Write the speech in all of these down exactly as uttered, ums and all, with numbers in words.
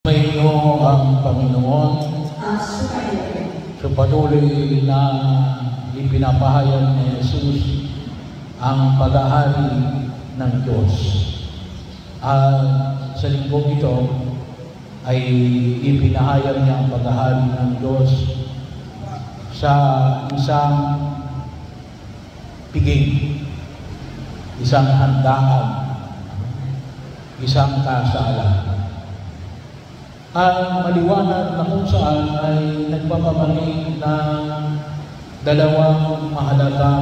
Sumainyo ang Panginoon sa patuloy na ipinapahayag ni Jesus ang paghahari ng Diyos. At sa linggong ito ay ipinahayag niya ang paghahari ng Diyos sa isang piging, isang handaan, isang kasalan. Ang maliwanag na kung saan ay nagpapamanig ng dalawang mahalagang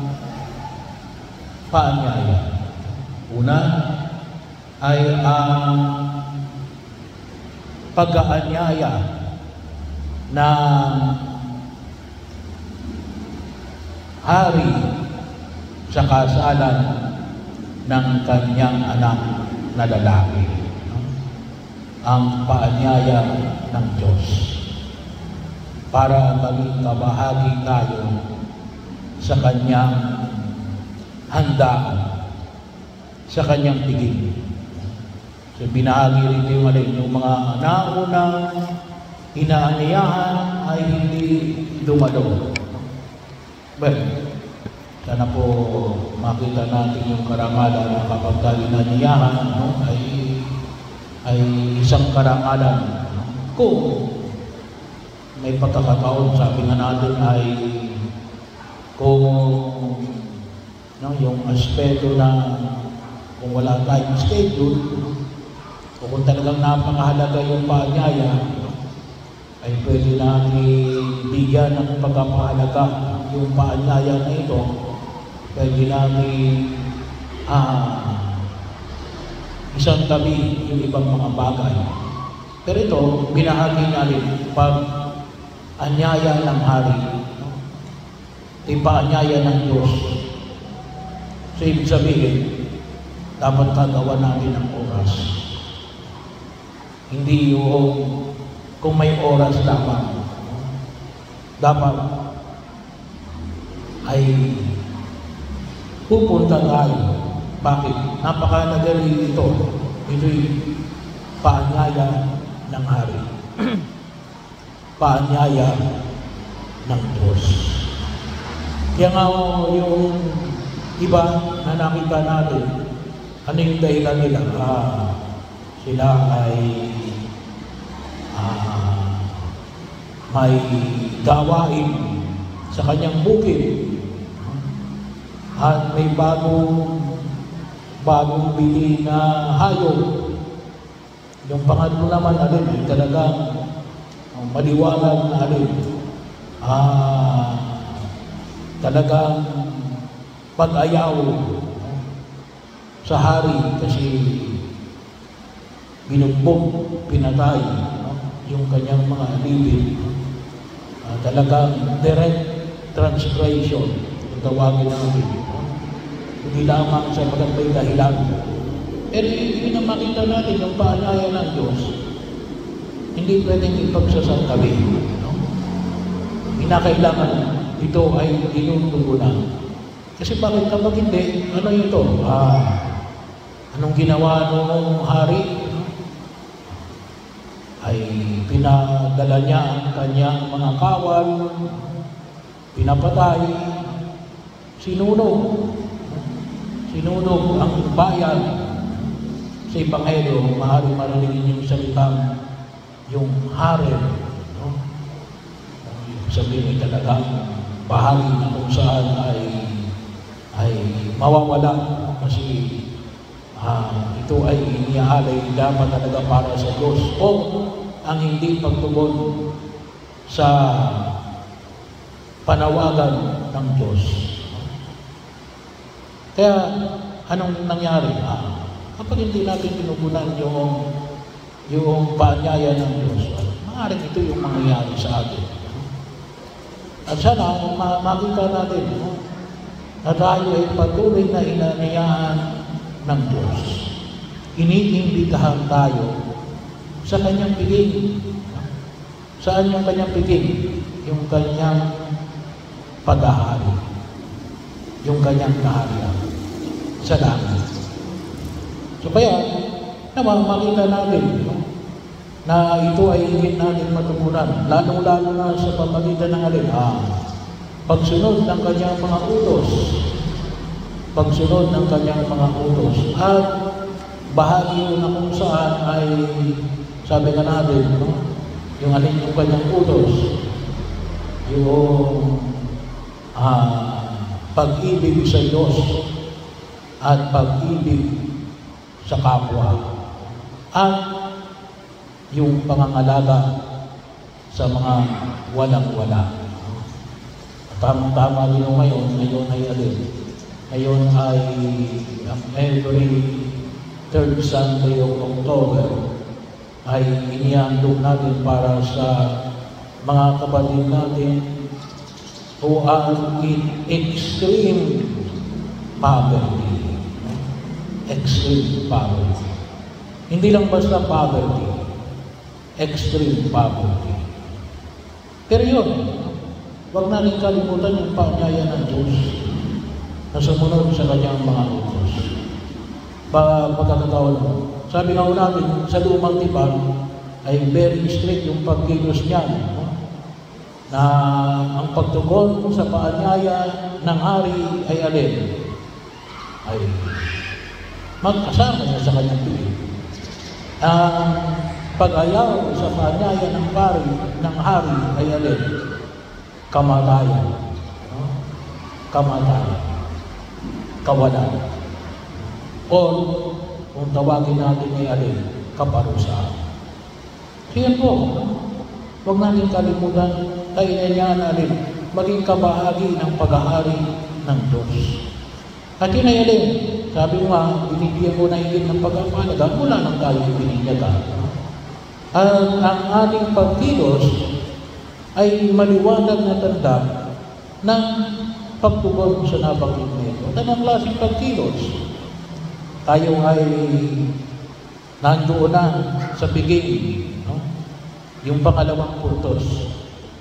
paanyaya. Una ay ang pag-aanyaya ng hari sa kasalan ng kanyang anak na lalaki. Ang paanyaya ng Diyos para maging kabahagi tayo sa kanyang handaan, sa kanyang piging. So binahagi rin yung, yung mga naunang inaanyayahan ay hindi dumalo. Well, sana po makita natin yung karangalan na kapag tayo inaanyayahan, no, ay ay isang karangalan. Kung may pagkakataon, sabi nga natin ay kung no, yung aspeto na kung wala tayong schedule o kung talagang napakahalaga yung paanyaya, ay pwede natin bigyan ng pagkapahalaga yung paanyaya na ito. Pwede natin ah, isang tabi yung ibang mga bagay. Pero ito, binahagi natin pag anyaya ng hari, ipaanyaya ng Diyos. So, ibig sabihin, dapat kagawa natin ng oras. Hindi yung kung may oras dapat. Dapat ay pupunta tayo. Bakit? Napaka-nagaling ito. Ito'y paanyaya ng hari. Paanyaya ng Diyos. Kaya nga yung iba na nakita natin, ano yung dahilan nila? Ah, sila ay ah, may gawain sa kanyang bukid at may bagong bagong bili na hayop. Yung pangatlo naman alin ay talagang uh, maliwanag na alin. Ah, talagang pag-ayaw sa hari kasi binugbog, pinatay no? Yung kanyang mga alipin. Uh, talagang direct transgression yung tawagin natin. Hindi lamang sa magandang dahilan. Pero yun ang makita natin, yung paanyaya ng Diyos, hindi pwedeng ipagsasangkabi. No? Kinakailangan ito ay tinutugunan. Kasi bakit kapag hindi, ano ito? Ah, anong ginawa ng hari? Ay pinadala niya ang kanyang mga kawal, pinapatay, sinunog. Sinunog ang bayan. Sa Ebanghelyo, maaari marilingin yung salitang yung harem. No? Sabihin ay talagang bahagi na kung saan ay ay mawawala kasi ah, ito ay iniaalay dapat talaga para sa Diyos o ang hindi pagtugon sa panawagan ng Diyos. Kaya, anong nangyari? Ah, kapag hindi natin pinugunan yung, yung paanyaya ng Diyos, maaaring ito yung mangyayari sa atin. At sana, ma makita natin no, na tayo ay patuloy na inanayaan ng Diyos. Iniimbitahan tayo sa kanyang piging. Saan yung kanyang piging? Yung kanyang paghahari. Yung kanyang kaharian. Sa langit. So kaya, naman makita natin, no? na ito ay higit natin matugunan, lalong-lalo na sa pamagitan ng alin, ah, pagsunod ng kanyang mga utos, pagsunod ng kanyang mga utos, at bahagi yun na kung saan ay, sabi nga natin, no? Yung alin yung kanyang utos, yung ah, pag-ibig sa Diyos at pag-ibig sa kapwa, at yung pangangalaga sa mga walang-wala. Tamang-tama din ngayon, ngayon ay alin. Ngayon ay um, every third Sunday of October ay inihandog natin para sa mga kapatid natin who are in extreme poverty. Extreme poverty. Hindi lang basta poverty, extreme poverty. Pero yun, huwag natin kalimutan yung paanyaya ng Diyos na sumunod sa kanyang mga utos. Pa pagkakataon mo, sabi nga natin, sa lumang tipan ay very strict yung pagkilos niya, no? Na ang pagtugon sa paanyaya ng hari ay alin? Ay magkasama niya sa kanyang piling. Ang pag-ayaw sa paanyaya ng pari, ng hari ay alin? Kamatayan. No? Kamatayan. Kawalan. O kung tawagin natin ay alin? Kaparusahan. Kaya po, huwag natin kalimutan, tayo na yan alin, maging kabahagi ng paghahari ng Diyos. At yun ay alin, sabi mo nga, binibigyan ko na higit ng pag-apalaga, mula nang tayo bininyaga. At ang ating pagkilos ay maliwanag na tanda ng pagtugon sa nabanggit nito. At anong klaseng pagkilos? Tayo ay nandoon na sa biging, no? Yung pangalawang puntos,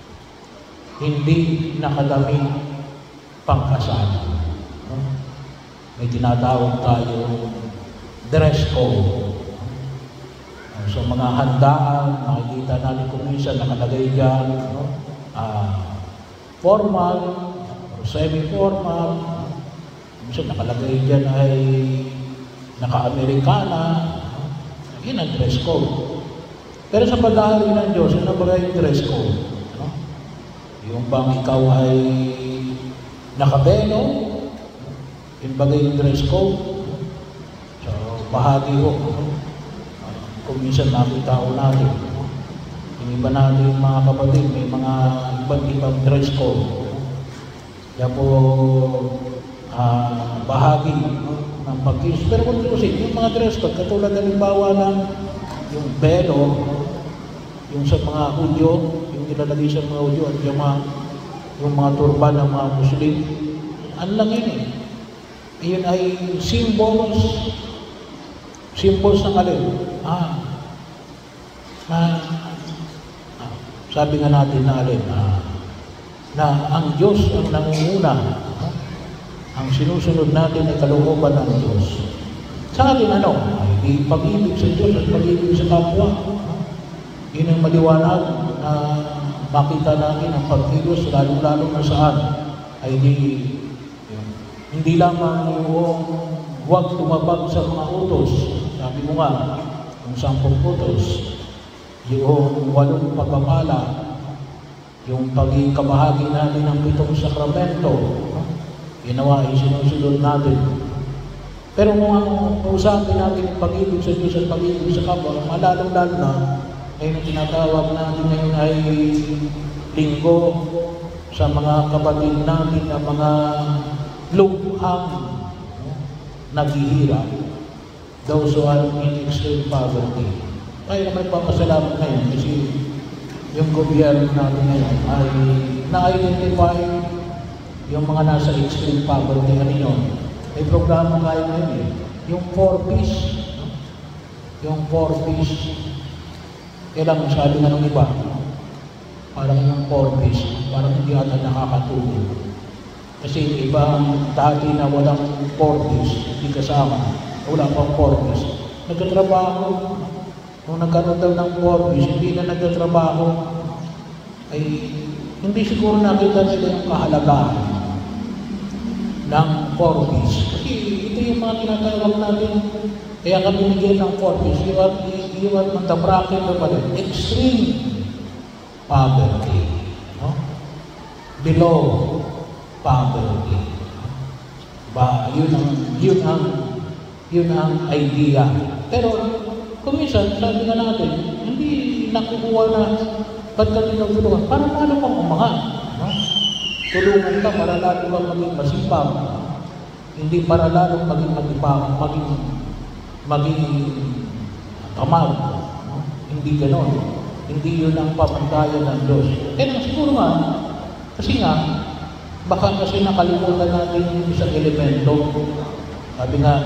hindi nakadaming pangkasal. No? May tinatawag tayo dress code. So mga handaan, makikita natin kung minsan nakalagay dyan, no? uh, formal, or semi-formal, minsan nakalagay dyan ay naka-Amerikana, yun ang dress code. Pero sa paghahari ng Diyos, ano ba yung dress code? No? Yung bang ikaw ay nakabeno, yung bagay yung dress code. So, bahagi ko. No? Kung minsan nakita ko natin, yung iba natin mga kapatid, may mga ibang ibang dress code. Kaya po, uh, bahagi no, ng pag-kilos. Pero kung tutusin, yung mga dress code, katulad ng limbawa ng yung belo, yung sa mga Hudyo, yung nilalagay sa mga Hudyo, at yung mga, yung mga turban ng mga Muslim, ano lang yun eh. Yun ay symbols, symbols ng alin. Ah, na, ah, sabi nga natin na alin, ah, na ang Diyos ang nangunguna, ah, ang sinusunod natin ay kalooban ng Diyos. Sa atin ano, ay pag-ibig sa Diyos at pag-ibig sa kapwa. Ah, yun ang maliwanag na makita natin ang pagkilos, lalo-lalo na saan, ay di, hindi lamang yung huwag tumabag sa mga utos. Sabi mo nga, yung sampung utos, yung walong pagpapala, yung pagiging kabahagi natin ng pitong sakramento, ginawa ay sinusunod natin. Pero kung ang usapin natin yung pag-ibig sa Diyos at pag-ibig sa kapwa, malalong-lalo na, ay yung tinatawag natin ngayon ay linggo sa mga kapatid natin na mga lubhang naghihirap, those who are in extreme poverty. Kaya naman papasalamat ngayon kasi yung gobyerno natin ngayon ay na-identify yung mga nasa extreme poverty. Ano yun? May programa kayo ngayon eh. Yung four piece. Yung four piece. Kailang sabi nga ng iba, parang yung four piece, parang hindi ata nakakatulong. Kasi iba dati na walang four piece, hindi kasama. Wala pang four piece. Nagkatrabaho, Nung nagkaroon daw ng Forbes, hindi na nagtatrabaho, ay hindi siguro nakita nila yung kahalagahan ng Forbes. Kasi ito yung mga tinatawag natin, kaya kami binigyan ng Forbes, you are, you are on the bracket of extreme poverty. No? Below poverty. Ba, yun ang, yun ang, yun ang idea. Pero, kung minsan, sabi nga natin, hindi nakukuha na ba't ka tinutulungan? Para lalo kang umangat. No? Tulungan ka para lalo kang maging masipag. Hindi para lalo maging matipang, maging, maging kamag. No? Hindi ganon. Hindi yun ang pamantayan ng Diyos. Kaya siguro nga, kasi nga, baka kasi nakalimutan natin yung isang elemento. Sabi nga,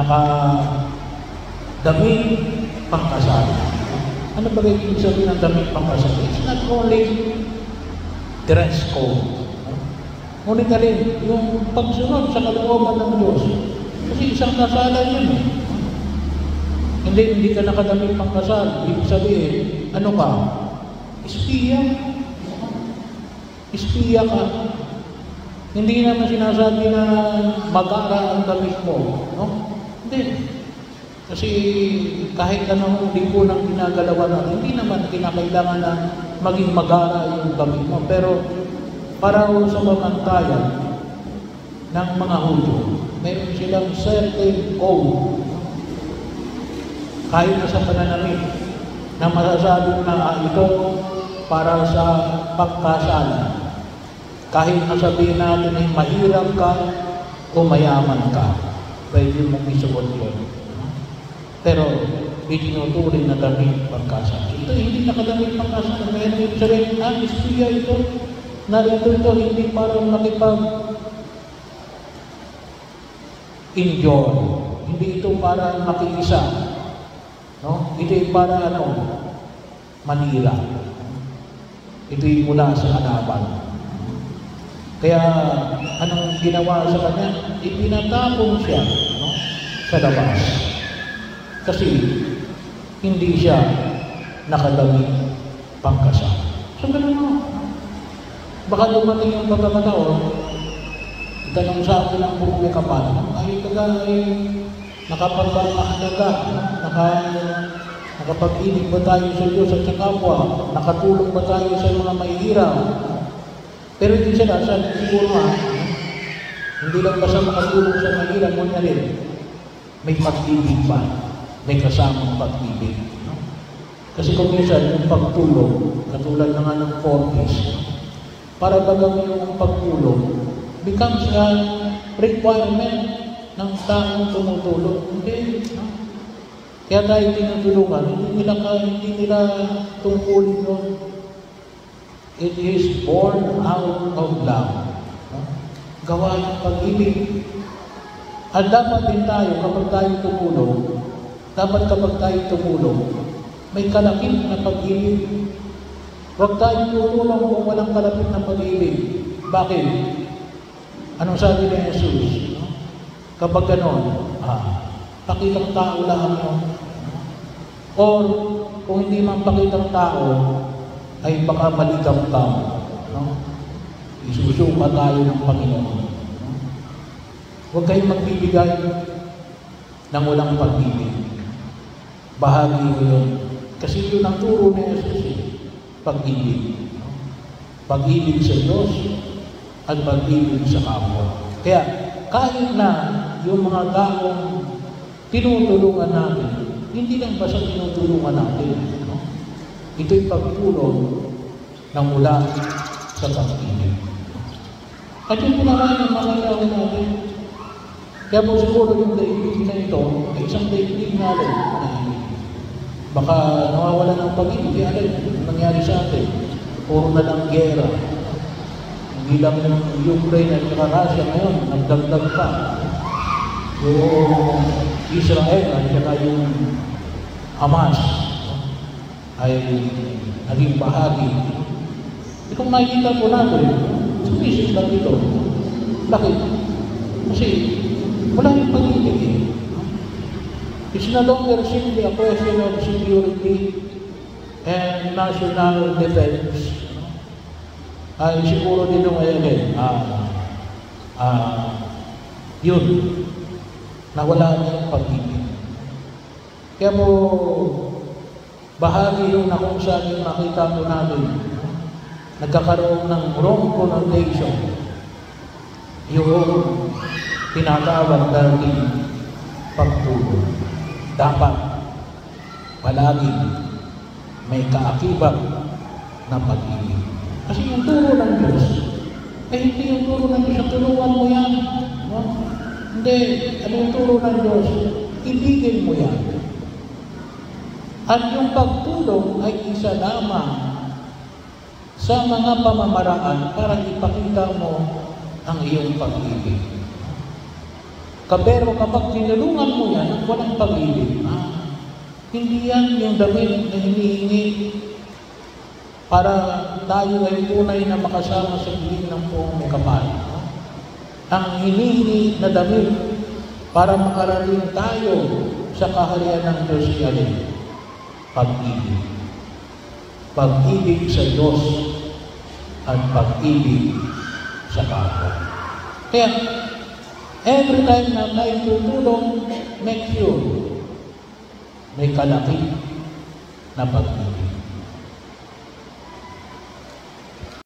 nakadaming pangkasal. Ano ba yung ibig sabihin ng daming pangkasal? It's not only dress code. Ngunit na rin, yung pagsunod sa kalooban ng Diyos. Kasi isang kasalan yun eh. Hindi, hindi ka nakadaming pangkasal. Ibig sabihin, ano ka? Espiya. Espiya ka. Hindi naman sinasabi na mag-ara ang damit mo. No? Hindi. Kasi kahit anong libo ng ginagalawan natin, hindi naman kinakailangan na maging mag-ara yung damit mo. Pero para sa pamantayan ng mga Hudyo, mayroon silang certain code. Kahit na sa pananamit na masasabi na ah, ito para sa pagkasalan. Kahit nasabihin natin ay mahirap ka o mayaman ka, pwede mong isuot yun. Pero, itinuturing na damit pagkasal. Ito, hindi nakadamit pagkasal. Kaya nang sabihin, ah, ispiya ito, narito ito, hindi para makipag-enjoy. Hindi ito para makikisa. No? Ito ay para ano, manira. Ito ay mula sa kalaban. Kaya, anong ginawa sa kanya? Ipinatapon siya, no? Sa labas. Kasi, hindi siya nakadamit pangkasal. So, gano'n mo. Baka dumating yung pagkakataon, itanong sa akin ang buong may kapal, ay taga ay nakapagpapahalaga, naka, nakapag-ibig ba tayo sa Diyos at sa kapwa, nakatulong ba tayo sa mga mahihirap. Pero hindi siya nasa, siguro nga, hindi lang basta makatulong sa mahirap, ngunit rin, may pag-ibig pa, may kasamang pag-ibig. No? Kasi kung minsan, yung pagtulong, katulad na nga ng Forbes, para bagang yung pagtulong, becomes a requirement ng taong tumutulong. Hindi. No? Kaya tayo tinutulungan, hindi nila, hindi nila tungkulin yun. It is born out of love. No? Gawa ng pag-ibig. At dapat din tayo, kapag tayo tumulong, dapat kapag tayo tumulong, may kalapit na pag-ibig. Huwag tayo tumulong kung walang kalapit na pag-ibig. Bakit? Anong sabi ni Jesus? No? Kapag gano'n, ah, pakitang tao lang yun. Or, kung hindi man pakitang tao, ay baka maligam-gam. No? Isusuma tayo ng Panginoon. No? Huwag kayong magbibigay ng walang pag-ibig. Bahagi ko yun. Kasi yun ang turo ni Jesus. Eh. Pag-ibig. No? Pag-ibig sa Diyos at pag-ibig sa kapwa. Kaya kahit na yung mga taong tinutulungan natin, hindi lang basta tinutulungan natin. No? Ito'y pagtulong na mula sa pag-ibig. At yung pinakain ng mga tao natin, kaya po siguro yung daigdig na ito, ay isang daigdig nga rin. Baka nawawala ng pag-ibig, kaya rin, nangyari sa atin. Puro na lang gera. Hindi lang yung Ukraine at saka Russia ngayon, nagdagdag pa. Yung Israel at saka yung Hamas ay naging bahagi. E kung makikita po natin, sumisip lang ito. Bakit? Kasi wala yung pag-ibig eh. It's no longer simply a question of security and national defense. Ay siguro din nung ngayon, ah, ah, yun, nawala na yung pag-ibig. Kaya mo, bahagi yung na kung saan yung nakita mo namin, nagkakaroon ng wrong connotation, yung tinatawag natin pagtulong. Dapat palagi may kaakibang na pag-ibig. Kasi yung turo ng Diyos, eh hindi yung turo ng Diyos, tulungan mo yan. No? Hindi, ano yung turo ng Diyos? Ibigin mo yan. At yung pagtulong ay isa lamang sa mga pamamaraan para ipakita mo ang iyong pag-ibig. Pero kapag tinulungan mo yan at walang pag-ibig, ah, hindi yan yung damit na hinihingi para tayo ay tunay na makasama sa piling ng buong may kapal. Ang hinihingi na damit para makarating tayo sa kaharian ng Diyos alin? Pag-ibig. Pag-ibig sa Diyos at pag-ibig sa kapwa. Kaya, every time na tayo tutulong, make sure may kalaki na pag-ibig.